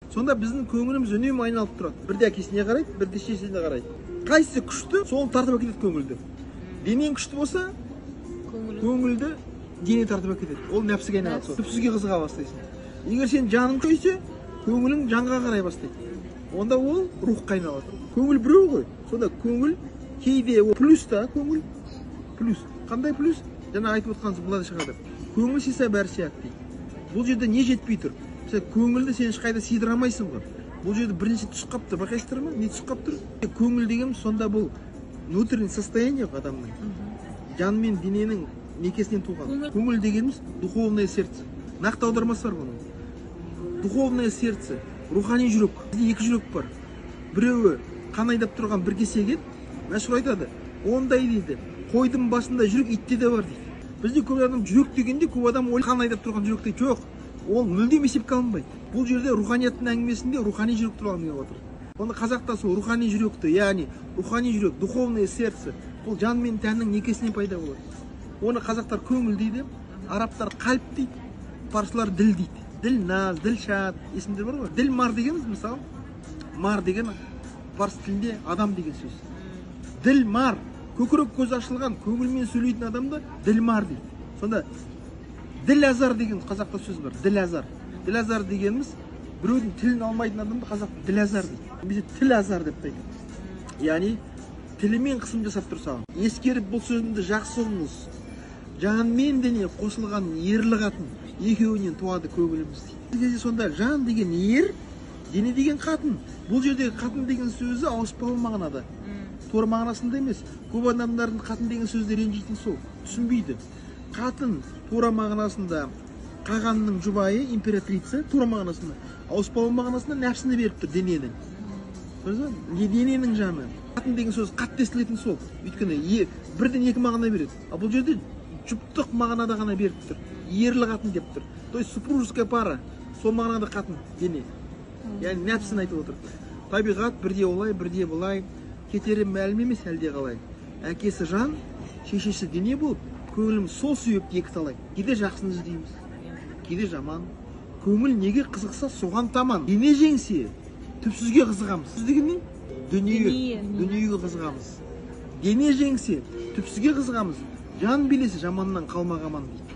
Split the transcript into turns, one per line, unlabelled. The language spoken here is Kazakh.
Сонда біздің көңіліміз үнемі айналып тұрады. Бірде әкесіне қарайды, бірде шешесіне қарайды. Қайсысы күшті, соны тартып әкетеді көңілді. Денең күшті болса, көңілді дене тартып әкетеді. Ол нәпсіге айналады. Түпсізге қызыға бастайсың. Егер сен жаның көйсе, көңілің жанға қарай бастайды. Онда ол рухқа айналады. Көңіл біреу ғой. Сонда көңіл кейде плюс та көңіл плюс. Қандай плюс? Жаңа айтып отқансыз былай шығады. Көңіл сыйса бәрі сияқты дейді. Бұл жерде не жетпей тұр? Сен көңілді сен ешқайда сыйдыра алмайсың ғой. Бұл жерде бірінші түсіп қалып тұр. Байқайсыздар ма? Не түсіп қалып тұр? Көңіл деген сонда бұл внутреннее состояние адамның. Жан мен дененің некесінен туған. Көңіл дегеніміз духовное сердце. Нақты аудармасы бар бұның. Духовное сердце, рухани жүрек. Бізде екі жүрек бар. Біреуі қан айдап тұрған бір кесек ет. Мәшһүр айтады. Ондай дейді. Қойдың басында жүрек, итте де бар дейді. Бізде көп адам жүрек дегенде көп адам қан айдап тұрған жүректе жоқ. Ол мүлдем есепке алынбайды. Бұл жерде руханияттың әңгімесінде рухани жүрек туралы әңгіме отыр. Оны қазақта сол рухани жүректі, яғни рухани жүрек, духовное сердце, бұл жан мен тәннің некесінен пайда болады. Оны қазақтар көңіл дейді, арабтар қалп дейді, парсылар діл дейді. Діл наз, діл шат, есімдер бар ғой. Діл мар дегеніміз, мысалы, мар деген парс тілінде адам деген сөз. Діл мар, көкірек көз ашылған, көңілмен сөйлейтін адамды діл мар дейді. Сонда діл азар деген қазақта сөз бар. Діл азар. Діл азар дегеніміз біреудің тілін алмайтын адамды қазақта діл азар дейді. Бізде тіл азар деп айтады. Яғни тілімен қысым жасап тұрсаң, ескеріп бұл сөзімді жақсы ұғыңыз. Жан мен дене қосылған ерлі қатын екеуінен туады көңіліміз дейді. Сонда жан деген ер, дене деген қатын. Бұл жердегі қатын деген сөзі ауыспалы мағынада. Тура мағынасында емес. Көп адамдардың қатын деген сөзді ренжитін сол, түсінбейді. Қатын тура мағынасында қағанның жұбайы, императрица, тура мағынасында. Ауыспалы мағынасында нәпсіні беріп тұр дененің. Дененің жаны. Қатын деген сөз қатты естілетін сол. Өйткені бірден екі мағына береді. А бұл жерде жұптық мағынада ғана беріп тұр. Ерлі қатын деп тұр. То есть супружеская пара. Сол мағынада қатын, дене. Яғни нәпсін айтып отыр. Табиғат бірде олай, бірде бұлай. Кетері мәлім емес әлде қалай. Әкесі жан, шешесі дене болып, көңіліміз сол себепті екі талай. Кейде жақсыны іздейміз, кейде жаман. Көңіл неге қызықса соған таман. Дене жеңсе, түпсізге қызығамыз. Сіз деген не? Дүниеге қызығамыз. Дене жеңсе, түпсізге қызығамыз. Жан билесе жаманнан қалмақ аман дейді.